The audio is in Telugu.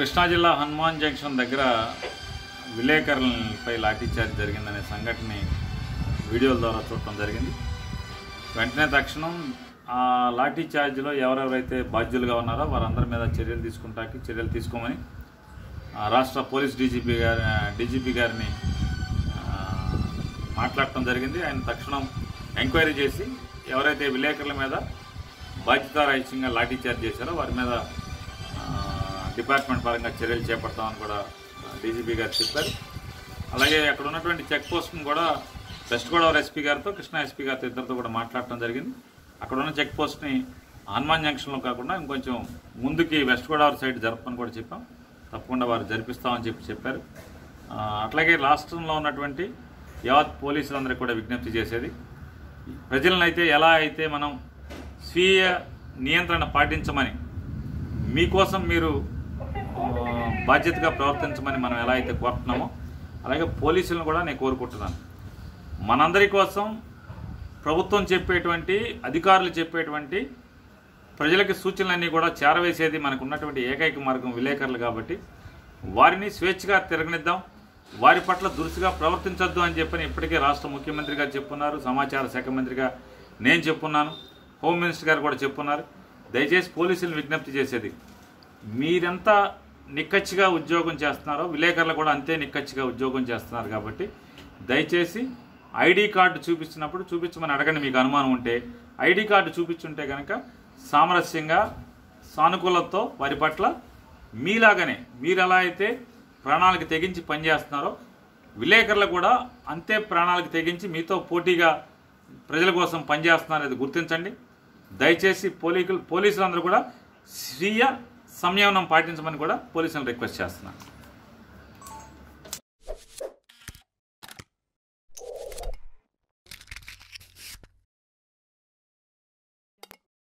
కృష్ణా జిల్లా హనుమాన్ జంక్షన్ దగ్గర విలేకరులపై లాఠీచార్జ్ జరిగిందనే సంఘటనని వీడియోల ద్వారా చూడటం జరిగింది. వెంటనే తక్షణం ఆ లాఠీచార్జ్లో ఎవరెవరైతే బాధ్యులుగా ఉన్నారో వారందరి మీద చర్యలు తీసుకోమని రాష్ట్ర పోలీస్ డీజీపీ గారిని మాట్లాడటం జరిగింది. ఆయన తక్షణం ఎంక్వైరీ చేసి ఎవరైతే విలేకరుల మీద బాధ్యతారహితంగా లాఠీచార్జ్ చేశారో వారి మీద డిపార్ట్మెంట్ పరంగా చర్యలు చేపడతామని కూడా డీజీపీ గారు చెప్పారు. అలాగే అక్కడ ఉన్నటువంటి చెక్ పోస్ట్ను కూడా వెస్ట్ గోదావరి ఎస్పీ గారితో కృష్ణా ఎస్పీ గారితో ఇద్దరితో కూడా మాట్లాడటం జరిగింది. అక్కడ ఉన్న చెక్ పోస్ట్ని హనుమాన్ జంక్షన్లో కాకుండా ఇంకొంచెం ముందుకి వెస్ట్ గోదావరి సైడ్ జరపని కూడా చెప్పాం. తప్పకుండా వారు జరిపిస్తామని చెప్పారు. అట్లాగే రాష్ట్రంలో ఉన్నటువంటి యావత్ పోలీసులందరికీ కూడా విజ్ఞప్తి చేసేది, ప్రజలను అయితే ఎలా అయితే మనం స్వీయ నియంత్రణ పాటించమని, మీకోసం మీరు బాధ్యతగా ప్రవర్తించమని మనం ఎలా అయితే కోరుతున్నామో అలాగే పోలీసులను కూడా నేను కోరుకుంటున్నాను. మనందరి కోసం ప్రభుత్వం చెప్పేటువంటి, అధికారులు చెప్పేటువంటి ప్రజలకి సూచనలన్నీ కూడా చేరవేసేది మనకు ఉన్నటువంటి ఏకైక మార్గం విలేకరులు. కాబట్టి వారిని స్వేచ్ఛగా తిరగనిద్దాం, వారి పట్ల దురుసుగా ప్రవర్తించొద్దు అని చెప్పని ఇప్పటికే రాష్ట్ర ముఖ్యమంత్రి గారు చెప్పున్నారు, సమాచార శాఖ మంత్రిగా నేను చెప్పున్నాను, హోమ్ మినిస్టర్ గారు కూడా చెప్పున్నారు. దయచేసి పోలీసులను విజ్ఞప్తి చేసేది, మీరెంత నిక్కచ్చిగా ఉద్యోగం చేస్తున్నారో విలేకరులు కూడా అంతే నిక్కచ్చిగా ఉద్యోగం చేస్తున్నారు. కాబట్టి దయచేసి ఐడి కార్డు చూపించమని అడగండి. మీకు అనుమానం ఉంటే ఐడి కార్డు చూపించుంటే కనుక సామరస్యంగా సానుకూలతతో వారి పట్ల మీలాగానే మీరు ఎలా అయితే ప్రాణాలకు తెగించి పనిచేస్తున్నారో విలేకరులు కూడా అంతే ప్రాణాలకు తెగించి మీతో పోటీగా ప్రజల కోసం పనిచేస్తున్నారనేది గుర్తించండి. దయచేసి పోలీసులందరూ కూడా స్వీయ సంయమనం పాటించమని కూడా పోలీసులను రిక్వెస్ట్ చేస్తున్నాను.